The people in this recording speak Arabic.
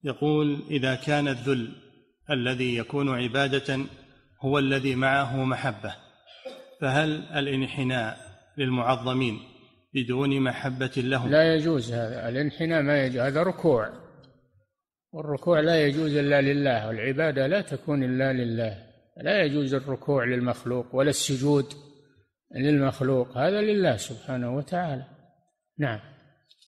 يقول: إذا كان الذل الذي يكون عبادة هو الذي معه محبة، فهل الانحناء للمعظمين بدون محبة لهم؟ لا يجوز هذا، الانحناء ما يجوز، هذا ركوع، والركوع لا يجوز إلا لله، والعبادة لا تكون إلا لله، لا يجوز الركوع للمخلوق ولا السجود للمخلوق، هذا لله سبحانه وتعالى. نعم.